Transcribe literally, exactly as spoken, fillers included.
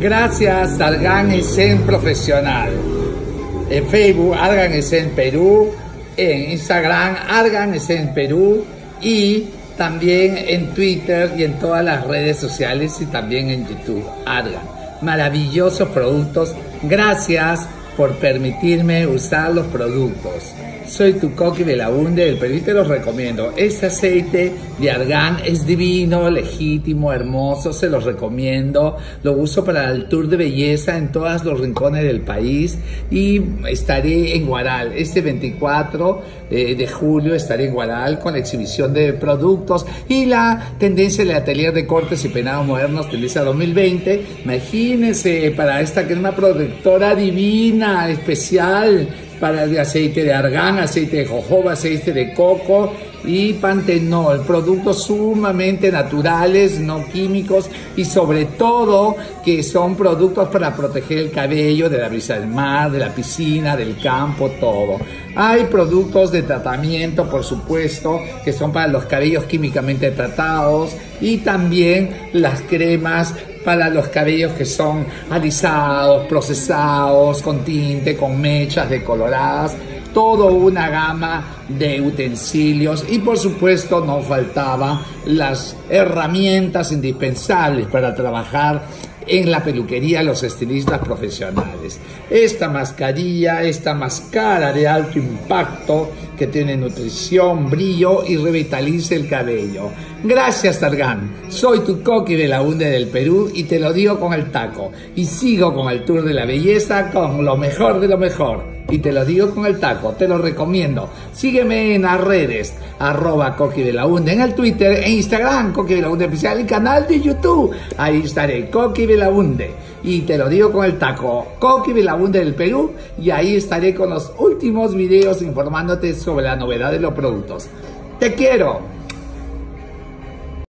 Gracias Argan Esen Profesional. En Facebook Argan Esen Perú, en Instagram Argan Esen Perú y también en Twitter y en todas las redes sociales y también en YouTube. Argan, maravillosos productos. Gracias por permitirme usar los productos. Soy tu Coqui Belaunde del Perú y te los recomiendo. Este aceite de Argan es divino, legítimo, hermoso, se los recomiendo. Lo uso para el tour de belleza en todos los rincones del país y estaré en Huaral. Este veinticuatro de julio estaré en Huaral con la exhibición de productos y la tendencia del atelier de cortes y peinados modernos, tendencia dos mil veinte. Imagínense, para esta crema protectora divina, especial, para el aceite de argán, aceite de jojoba, aceite de coco y pantenol, productos sumamente naturales, no químicos y sobre todo que son productos para proteger el cabello de la brisa del mar, de la piscina, del campo, todo. Hay productos de tratamiento, por supuesto, que son para los cabellos químicamente tratados y también las cremas para los cabellos que son alisados, procesados, con tinte, con mechas decoloradas, toda una gama de utensilios y por supuesto no faltaban las herramientas indispensables para trabajar en la peluquería, los estilistas profesionales. Esta mascarilla, esta máscara de alto impacto que tiene nutrición, brillo y revitaliza el cabello. Gracias Argan, soy tu Coqui Belaunde del Perú y te lo digo con el taco. Y sigo con el tour de la belleza con lo mejor de lo mejor. Y te lo digo con el taco, te lo recomiendo. Sígueme en las redes, arroba Coqui Belaunde, en el Twitter e Instagram, Coqui Belaunde Oficial y canal de YouTube. Ahí estaré, Coqui Belaunde. Y te lo digo con el taco, Coqui Belaunde del Perú. Y ahí estaré con los últimos videos informándote sobre la novedad de los productos. ¡Te quiero!